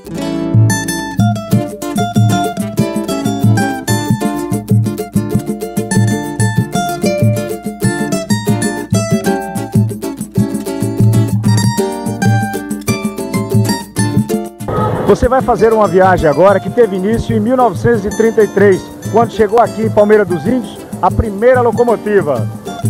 Você vai fazer uma viagem agora que teve início em 1933, quando chegou aqui em Palmeira dos Índios a primeira locomotiva.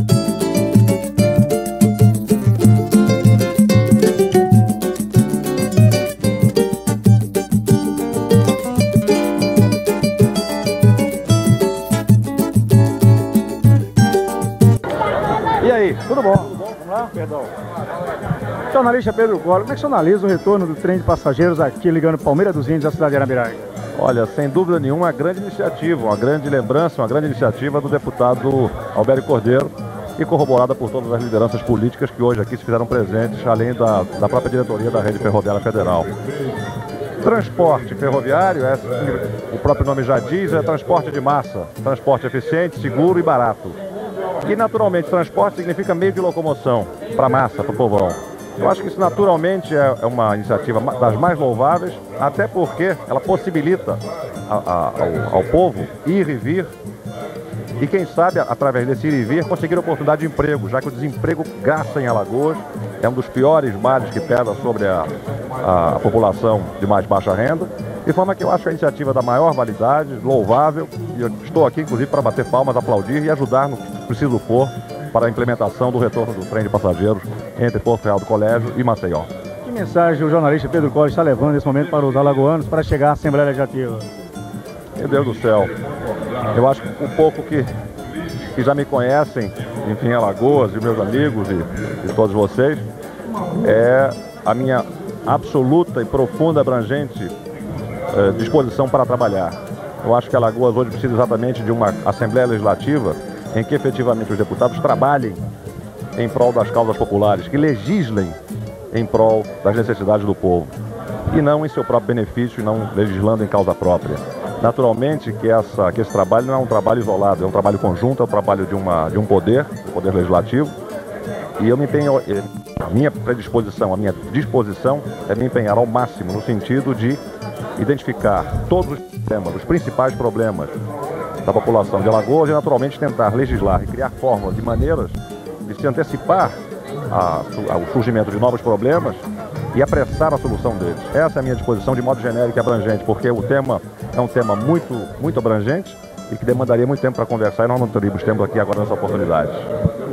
E aí, tudo bom? Vamos lá? Perdão. Jornalista Pedro Collor, como é que você analisa o retorno do trem de passageiros aqui ligando Palmeira dos Índios à cidade de Arapiraca? Olha, sem dúvida nenhuma, uma grande iniciativa, uma grande lembrança, uma grande iniciativa do deputado Albério Cordeiro e corroborada por todas as lideranças políticas que hoje aqui se fizeram presentes, além da própria diretoria da Rede Ferroviária Federal. Transporte ferroviário, o próprio nome já diz, é transporte de massa, transporte eficiente, seguro e barato. E naturalmente, transporte significa meio de locomoção para a massa, para o povão. Eu acho que isso naturalmente é uma iniciativa das mais louváveis, até porque ela possibilita ao povo ir e vir e, quem sabe, através desse ir e vir, conseguir oportunidade de emprego, já que o desemprego graça em Alagoas é um dos piores males que pesa sobre a população de mais baixa renda, de forma que eu acho a iniciativa da maior validade, louvável, e eu estou aqui, inclusive, para bater palmas, aplaudir e ajudar no que preciso for para a implementação do retorno do trem de passageiros entre Porto Real do Colégio e Maceió. Que mensagem o jornalista Pedro Collor está levando nesse momento para os alagoanos para chegar à Assembleia Legislativa? Meu Deus do céu, eu acho que o pouco que já me conhecem, enfim, Alagoas e meus amigos e todos vocês, é a minha absoluta e profunda, abrangente disposição para trabalhar. Eu acho que Alagoas hoje precisa exatamente de uma Assembleia Legislativa em que efetivamente os deputados trabalhem em prol das causas populares, que legislem em prol das necessidades do povo, e não em seu próprio benefício, e não legislando em causa própria. Naturalmente que esse trabalho não é um trabalho isolado, é um trabalho conjunto, é um trabalho de um poder, o poder legislativo, e eu me empenho, a minha predisposição, a minha disposição é me empenhar ao máximo no sentido de identificar todos os problemas, os principais problemas da população de Alagoas e naturalmente tentar legislar e criar fórmulas de maneiras de se antecipar ao surgimento de novos problemas e apressar a solução deles. Essa é a minha disposição de modo genérico e abrangente, porque o tema é um tema muito, muito abrangente e que demandaria muito tempo para conversar e nós não teríamos tempo aqui agora nessa oportunidade.